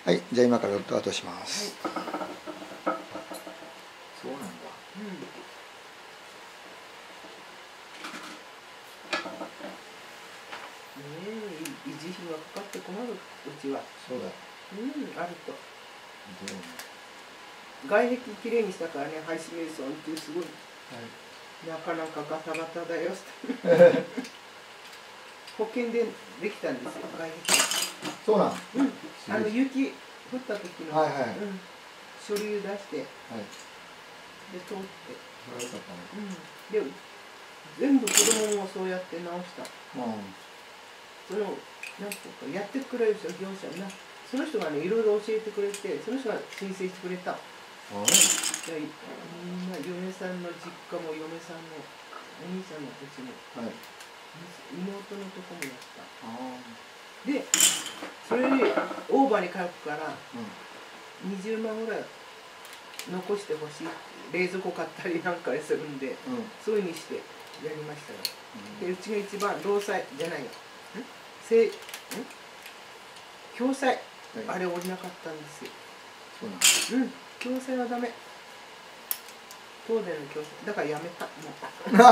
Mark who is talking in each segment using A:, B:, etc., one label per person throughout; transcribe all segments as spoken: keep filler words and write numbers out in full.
A: はい、じゃあ今からロッドアウトします。
B: はい、
A: そうなんだ。
B: うん。ねえ、維持費がかかって困る、うちは。
A: そうだ。
B: うん、あると。
A: どうね。
B: 外壁きれいにしたからね、ハイスメイソンっていうすごい。
A: はい、
B: なかなかガタガタだよ。保険でできたんですよ、外壁。
A: そうなん。
B: うん、あの雪降った時の、
A: はいはい、
B: うん、書類出して、
A: はい、
B: で通って。
A: それはよかったね。
B: うん、で全部子供もそうやって直した。
A: うん、
B: そのなんていうかやってくれる人業者な、その人がねいろいろ教えてくれて、その人が申請してくれた。で、まあ、嫁さんの実家も嫁さんのお兄さんのうちも、はい、妹のとこもやった。でそれでオーバーに書くから、うん、にじゅうまんぐらい残してほしい、冷蔵庫買ったりなんかするんで、うん、そういうふうにしてやりましたよ。うん、でうちが一番労災じゃないよ、せん共済、はい、あれ降りなかったんですよ。そうなんです。うん、共済はダメ。東電の共済だからやめた、もう違う名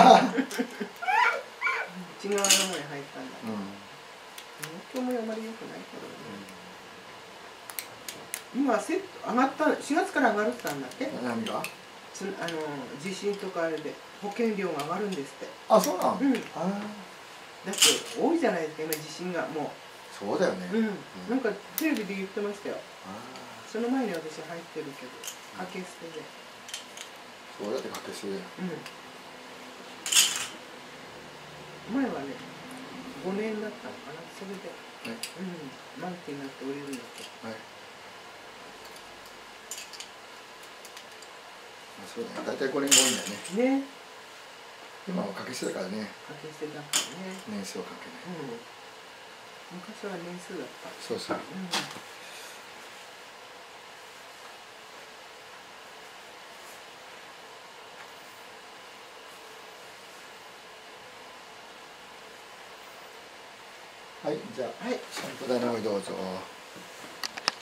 B: 前入ったんだ。東京もあまり良くないけどね。うん、今セット上がった、しがつから上がるって言ったんだっけ。何が？つあの地震とかあれで保険料が上がるんですって。あ、そうなの？うん。あだって多いじゃないですか今地震がもう。そうだよね。うん。なんかテレビで言ってましたよ。その前に私入ってるけど掛け捨てで。そうだって掛け捨てだよ。うん。前はねごねんだったのかな、それで。はい。うん。満期になって降りるんだって。はい。そうだね。大体ごねんが多いんだよね。ね。今は掛け捨てだからね。掛け捨てだからね。年数は関係ない。うん。昔は年数だった。そうそう。うん。はい、じゃあ、はい、シャンプー台の方にどうぞ。